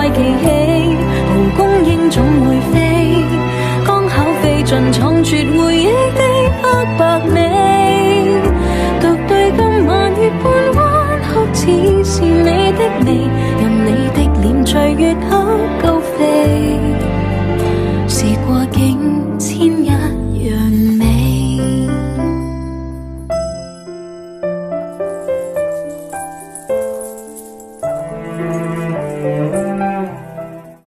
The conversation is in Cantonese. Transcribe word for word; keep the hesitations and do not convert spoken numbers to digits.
奇氣，蒲公英總會飛，剛巧飛進藏絕回憶的黑白美。獨對今晚月半彎曲，似是你的眉，任你的臉隨月下。